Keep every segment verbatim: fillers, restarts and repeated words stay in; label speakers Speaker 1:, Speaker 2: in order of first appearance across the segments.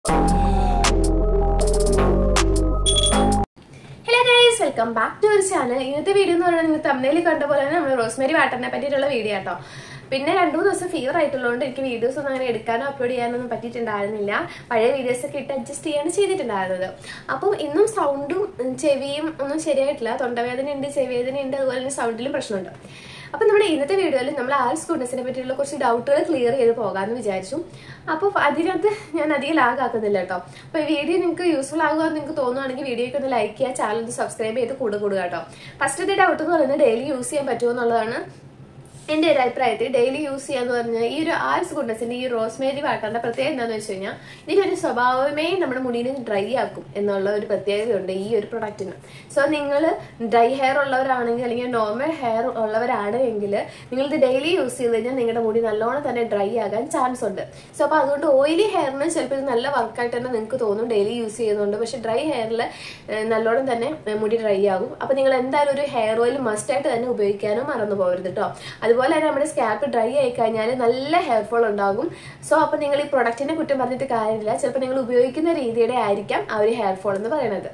Speaker 1: Welcome back to our channel. In this video, we will thumbnail rosemary water video. പിന്നെ രണ്ടു ദിവസം fever ആയിട്ടുള്ളതുകൊണ്ട് എനിക്ക് videos ഒന്നും അങ്ങനെ എടുക്കാനോ അപ്ലോഡ് ചെയ്യാനൊന്നും പറ്റിയിട്ടുണ്ടായിരുന്നില്ല. പഴയ വീഡിയോസ് ഒക്കെ ഇട്ട് അഡ്ജസ്റ്റ് ചെയ്യാണ് ചെയ്തിട്ടുണ്ടായിരുന്നത്. അപ്പം ഇന്നും സൗണ്ടും ചെവിയും ഒന്നും ശരിയായിട്ടില്ല. തൊണ്ടവേദനയുണ്ട്, ചെവിവേദനയുണ്ട്, അതുപോലെ തന്നെ സൗണ്ടിലും പ്രശ്നമുണ്ട്. അപ്പം നമ്മുടെ ഇന്നത്തെ വീഡിയോയിൽ നമ്മൾ ആൽസ് ഗുഡ്നസിനെ പറ്റിയുള്ള കുറച്ച് ഡൗട്ടുകൾ ക്ലിയർ ചെയ്ത് പോകാമെന്ന് വിചാരിച്ചു. അപ്പോൾ അതിനകത്ത് ഞാൻ അധികം ലാഗ് ആക്കുന്നില്ല കേട്ടോ. അപ്പോൾ ഈ വീഡിയോ നിങ്ങൾക്ക് യൂസ്ഫുൾ ആകുമെന്ന് നിങ്ങൾക്ക് തോന്നുകയാണെങ്കിൽ വീഡിയോയ്ക്ക് ഒന്ന് ലൈക്ക് ചെയ്യുക, ചാനൽ ഒന്ന് സബ്സ്ക്രൈബ് ചെയ്ത് കൂടെ കൂടുക കേട്ടോ. ഫസ്റ്റത്തെ ഡൗട്ട് എന്ന് പറയുന്നത് ഡെയിലി യൂസ് ചെയ്യാൻ പറ്റുമോ എന്നുള്ളതാണ്. എന്റെ ഒരു അഭിപ്രായത്തിൽ ഡെയിലി യൂസ് ചെയ്യാന്ന് പറഞ്ഞാൽ ഈ ഒരു ആൽസ് ഗുഡ്നസിന്റെ ഈ റോസ്മേരി വാട്ടറിന്റെ പ്രത്യേകത എന്താണെന്ന് വെച്ച് കഴിഞ്ഞാൽ ഇതിനൊരു സ്വഭാവമേ നമ്മുടെ മുടിനെ ഡ്രൈ ആക്കും എന്നുള്ള ഒരു പ്രത്യേകതയുണ്ട് ഈ ഒരു പ്രൊഡക്റ്റിന്. സോ നിങ്ങൾ ഡ്രൈ ഹെയർ ഉള്ളവരാണെങ്കിൽ അല്ലെങ്കിൽ നോർമൽ ഹെയർ ഉള്ളവരാണെങ്കിൽ നിങ്ങൾ ഇത് ഡെയിലി യൂസ് ചെയ്ത് കഴിഞ്ഞാൽ നിങ്ങളുടെ മുടി നല്ലോണം തന്നെ ഡ്രൈ ആകാൻ ചാൻസ് ഉണ്ട്. സോ അപ്പൊ അതുകൊണ്ട് ഓയിലി ഹെയറിന് ചിലപ്പോൾ ഇത് നല്ല വർക്കായിട്ട് തന്നെ നിങ്ങൾക്ക് തോന്നും ഡെയിലി യൂസ് ചെയ്യുന്നുണ്ട്. പക്ഷെ ഡ്രൈ ഹെയറിൽ നല്ലോണം തന്നെ മുടി ഡ്രൈ ആകും. അപ്പൊ നിങ്ങൾ എന്തായാലും ഒരു ഹെയർ ഓയിൽ മസ്റ്റായിട്ട് തന്നെ ഉപയോഗിക്കാനും മറന്നു പോകരുത് കേട്ടോ. അതുപോലെ തന്നെ നമ്മുടെ സ്കാൽപ്പ് ഡ്രൈ ആയി കഴിഞ്ഞാൽ നല്ല ഹെയർ ഫോൾ ഉണ്ടാകും. സോ അപ്പൊ നിങ്ങൾ ഈ പ്രൊഡക്റ്റിനെ കുറ്റം പറഞ്ഞിട്ട് കാര്യമില്ല. ചിലപ്പോൾ നിങ്ങൾ ഉപയോഗിക്കുന്ന രീതിയുടെ ആയിരിക്കാം ആ ഒരു ഹെയർ ഫോൾ എന്ന് പറയുന്നത്.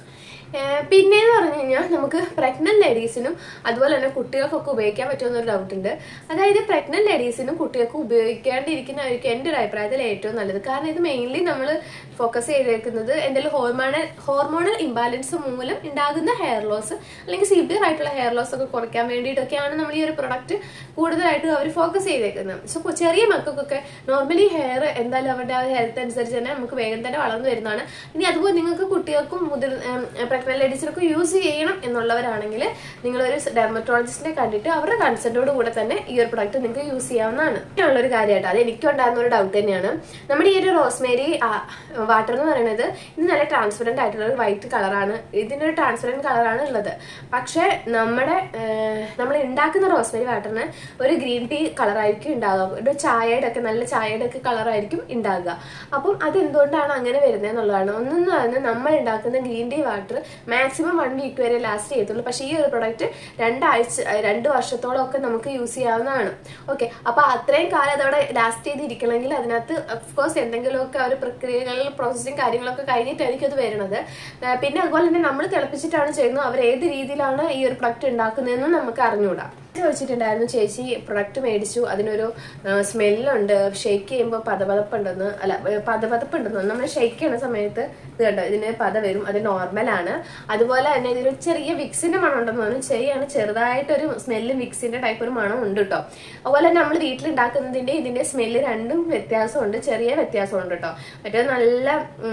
Speaker 1: പിന്നെന്ന് പറഞ്ഞു കഴിഞ്ഞാൽ നമുക്ക് പ്രഗ്നന്റ് ലേഡീസിനും അതുപോലെ തന്നെ കുട്ടികൾക്കൊക്കെ ഉപയോഗിക്കാൻ പറ്റുമെന്നൊരു ഡൗട്ട് ഉണ്ട്. അതായത് പ്രഗ്നന്റ് ലേഡീസിനും കുട്ടികൾക്കും ഉപയോഗിക്കാണ്ടിരിക്കുന്നവർക്ക് എൻ്റെ ഒരു അഭിപ്രായത്തിൽ ഏറ്റവും നല്ലത്. കാരണം ഇത് മെയിൻലി നമ്മൾ ഫോക്കസ് ചെയ്തേക്കുന്നത് എന്തെങ്കിലും ഹോർമോണൽ ഹോർമോണൽ ഇംബാലൻസ് മൂലം ഉണ്ടാകുന്ന ഹെയർ ലോസ് അല്ലെങ്കിൽ സിവിയർ ആയിട്ടുള്ള ഹെയർ ലോസ് ഒക്കെ കുറയ്ക്കാൻ വേണ്ടിയിട്ടൊക്കെയാണ് നമ്മൾ ഈ ഒരു പ്രൊഡക്റ്റ് കൂടുതലായിട്ട് അവർ ഫോക്കസ് ചെയ്തേക്കുന്നത്. സോ ചെറിയ മക്കൾക്കൊക്കെ നോർമലി ഹെയർ എന്തായാലും അവരുടെ ആ ഹെൽത്ത് അനുസരിച്ച് തന്നെ നമുക്ക് വേഗം തന്നെ വളർന്നു വരുന്നതാണ്. ഇനി അതുപോലെ നിങ്ങൾക്ക് കുട്ടികൾക്കും മുതിർ ലേഡീസിനൊക്കെ യൂസ് ചെയ്യണം എന്നുള്ളവരാണെങ്കിൽ നിങ്ങളൊരു ഡെർമറ്റോളജിസ്റ്റിനെ കണ്ടിട്ട് അവരുടെ കൺസെന്റോട് കൂടെ തന്നെ ഈ ഒരു പ്രൊഡക്റ്റ് നിങ്ങൾക്ക് യൂസ് ചെയ്യാവുന്നതാണ്. ഉള്ളൊരു കാര്യമായിട്ട് അത് എനിക്കും ഉണ്ടാകുന്ന ഒരു ഡൗട്ട് തന്നെയാണ്. നമ്മുടെ ഈ ഒരു റോസ്മേരി വാട്ടർ എന്ന് പറയുന്നത് ഇത് നല്ല ട്രാൻസ്പെറന്റ് ആയിട്ടുള്ള ഒരു വൈറ്റ് കളറാണ്. ഇതിന്റെ ഒരു ട്രാൻസ്പെറന്റ് കളറാണ് ഉള്ളത്. പക്ഷെ നമ്മുടെ നമ്മൾ ഉണ്ടാക്കുന്ന റോസ്മേരി വാട്ടറിന് ഒരു ഗ്രീൻ ടീ കളറായിരിക്കും ഉണ്ടാകുക. ഒരു ചായയുടെ ഒക്കെ നല്ല ചായയുടെ ഒക്കെ കളറായിരിക്കും ഉണ്ടാകുക. അപ്പം അതെന്തുകൊണ്ടാണ് അങ്ങനെ വരുന്നത് എന്നുള്ളതാണ്. ഒന്നെന്ന് പറഞ്ഞാൽ നമ്മൾ ഉണ്ടാക്കുന്ന green tea water maximum one week വരെ ലാസ്റ്റ് ചെയ്യത്തുള്ളൂ. പക്ഷേ ഈ ഒരു പ്രൊഡക്റ്റ് രണ്ടാഴ്ച രണ്ട് വർഷത്തോളം ഒക്കെ നമുക്ക് യൂസ് ചെയ്യാവുന്നതാണ്. ഓക്കെ, അപ്പൊ അത്രയും കാലം അതവിടെ ലാസ്റ്റ് ചെയ്തിരിക്കണമെങ്കിൽ അതിനകത്ത് അഫ്കോഴ്സ് എന്തെങ്കിലുമൊക്കെ ഒരു പ്രക്രിയകളിൽ പ്രോസസ്സിങ് കാര്യങ്ങളൊക്കെ കഴിഞ്ഞിട്ടായിരിക്കും അത് വരുന്നത്. പിന്നെ അതുപോലെ തന്നെ നമ്മൾ തിളപ്പിച്ചിട്ടാണ് ചെയ്യുന്നത്. അവർ ഏത് രീതിയിലാണ് ഈ ഒരു പ്രൊഡക്റ്റ് ഉണ്ടാക്കുന്നതെന്നും നമുക്ക് അറിഞ്ഞുകൂടാ. ചോദിച്ചിട്ടുണ്ടായിരുന്നു, ചേച്ചി പ്രൊഡക്റ്റ് മേടിച്ചു അതിനൊരു സ്മെല്ലുണ്ട്, ഷെയ്ക്ക് ചെയ്യുമ്പോൾ പതപതപ്പുണ്ടെന്ന് അല്ല പതപതപ്പുണ്ടെന്ന് നമ്മൾ ഷെയ്ക്ക് ചെയ്യുന്ന സമയത്ത് ഇത് കണ്ടോ ഇതിന് പത വരും, അത് നോർമലാണ്. അതുപോലെ തന്നെ ഇതിനൊരു ചെറിയ വിക്സിന്റെ മണം ഉണ്ടെന്ന് പറഞ്ഞു. ശരിയാണ്, ചെറുതായിട്ടൊരു സ്മെല്ലും വിക്സിന്റെ ടൈപ്പ് ഒരു മണം ഉണ്ട് കേട്ടോ. അതുപോലെ തന്നെ നമ്മൾ വീട്ടിലുണ്ടാക്കുന്നതിന്റെ ഇതിന്റെ സ്മെല്ല് രണ്ടും വ്യത്യാസമുണ്ട്, ചെറിയ വ്യത്യാസമുണ്ട് കേട്ടോ. മറ്റേ നല്ല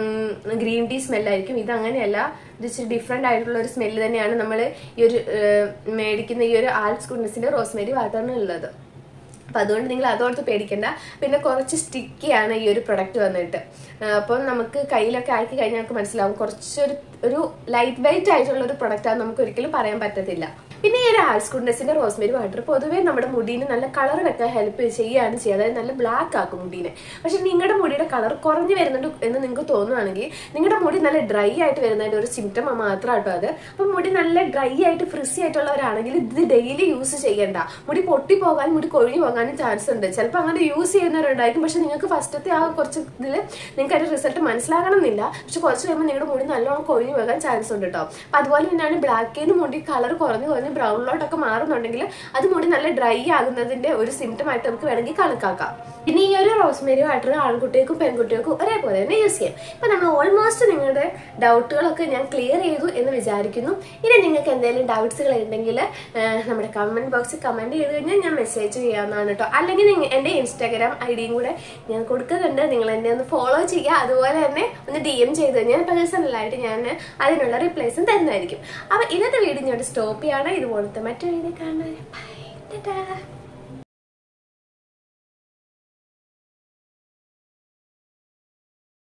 Speaker 1: ഗ്രീൻ ടീ സ്മെല്ലായിരിക്കും, ഇത് അങ്ങനെയല്ല. ഇത് ഇച്ചിരി ഡിഫറെന്റ് ആയിട്ടുള്ള ഒരു സ്മെല്ല് തന്നെയാണ് നമ്മൾ ഈ ഒരു മേടിക്കുന്ന ഈ ഒരു ആൽസ് ഗുഡ്നസിന്റെ റോസ്മേരി വാട്ടറിന് ഉള്ളത്. അപ്പൊ അതുകൊണ്ട് നിങ്ങൾ അതോർത്ത് പേടിക്കണ്ട. പിന്നെ കുറച്ച് സ്റ്റിക്കിയാണ് ഈ ഒരു പ്രൊഡക്റ്റ് വന്നിട്ട്. അപ്പം നമുക്ക് കയ്യിലൊക്കെ ആക്കി കഴിഞ്ഞാൽ നമുക്ക് മനസ്സിലാവും കുറച്ചൊരു ഒരു ലൈറ്റ് വെയിറ്റ് ആയിട്ടുള്ള ഒരു പ്രൊഡക്റ്റ് ആണ്, നമുക്ക് ഒരിക്കലും പറയാൻ പറ്റത്തില്ല. പിന്നെ ഈ ഒരു ആൽസ് ഗുഡ്നസിന്റെ റോസ്മേരി വാട്ടർ പൊതുവേ നമ്മുടെ മുടീനെ നല്ല കളർ വെക്കാൻ ഹെൽപ്പ് ചെയ്യുകയാണ് ചെയ്യുക, അതായത് നല്ല ബ്ലാക്ക് ആക്കും മുടീനെ. പക്ഷെ നിങ്ങളുടെ മുടിയുടെ കളർ കുറഞ്ഞു വരുന്നുണ്ട് എന്ന് നിങ്ങൾക്ക് തോന്നുകയാണെങ്കിൽ നിങ്ങളുടെ മുടി നല്ല ഡ്രൈ ആയിട്ട് വരുന്നതിന്റെ ഒരു സിംറ്റം മാത്രമാട്ടോ അത്. അപ്പൊ മുടി നല്ല ഡ്രൈ ആയിട്ട് ഫ്രിസി ആയിട്ടുള്ളവരാണെങ്കിൽ ഇത് ഡെയിലി യൂസ് ചെയ്യണ്ട. മുടി പൊട്ടി പോകാൻ മുടി കൊഴിഞ്ഞു പോകാനും ചാൻസ് ഉണ്ട്. ചിലപ്പോൾ അങ്ങനെ യൂസ് ചെയ്യുന്നവരുണ്ടായിരിക്കും. പക്ഷെ നിങ്ങൾക്ക് ഫസ്റ്റത്തെ ആ കുറച്ച് ഇതിൽ നിങ്ങൾക്ക് അതിന്റെ റിസൾട്ട് മനസ്സിലാകണം എന്നില്ല. പക്ഷെ കുറച്ച് കഴിയുമ്പോൾ നിങ്ങളുടെ മുടി നല്ലോണം കൊഴിഞ്ഞു പോകാൻ ചാൻസ് ഉണ്ട് കേട്ടോ. അപ്പൊ അതുപോലെ തന്നെയാണ് ബ്ലാക്കിന് മുടി കളർ കുറഞ്ഞു കുറഞ്ഞ് ബ്രൗണിലോട്ടൊക്കെ മാറുന്നുണ്ടെങ്കിൽ അത് മുടി നല്ല ഡ്രൈ ആകുന്നതിന്റെ ഒരു സിംറ്റം ആയിട്ട് നമുക്ക് വേണമെങ്കിൽ കണക്കാക്കാം. പിന്നെ ഈ ഒരു റോസ്മേരി വാട്ടർ ആൺകുട്ടികൾക്കും പെൺകുട്ടികൾക്കും ഒരേപോലെ തന്നെ യൂസ് ചെയ്യാം. ഇപ്പൊ നമ്മൾ ഓൾമോസ്റ്റ് നിങ്ങളുടെ ഡൗട്ടുകളൊക്കെ ഞാൻ ക്ലിയർ ചെയ്തു എന്ന് വിചാരിക്കുന്നു. ഇനി നിങ്ങൾക്ക് എന്തെങ്കിലും ഡൗട്ട്സുകൾ ഉണ്ടെങ്കിൽ നമ്മുടെ കമന്റ് ബോക്സിൽ കമന്റ് ചെയ്ത് കഴിഞ്ഞാൽ ഞാൻ മെസ്സേജ് ചെയ്യാവുന്നതാണ് കേട്ടോ. അല്ലെങ്കിൽ എന്റെ ഇൻസ്റ്റാഗ്രാം ഐ ഡിയും കൂടെ ഞാൻ കൊടുക്കുന്നുണ്ട്, നിങ്ങൾ എന്നെ ഒന്ന് ഫോളോ ചെയ്യുക. അതുപോലെ തന്നെ ഒന്ന് ഡി എം ചെയ്ത് കഴിഞ്ഞാൽ പേഴ്സണലായിട്ട് ഞാൻ അതിനുള്ള റിപ്ലൈസും തരുന്നതായിരിക്കും. അപ്പൊ ഇന്നത്തെ വീഡിയോ ഞാൻ സ്റ്റോപ്പ് ചെയ്യാണ്. ഇതുപോലത്തെ മറ്റൊരു വീഡിയോ കാണുന്നത്. ബൈ.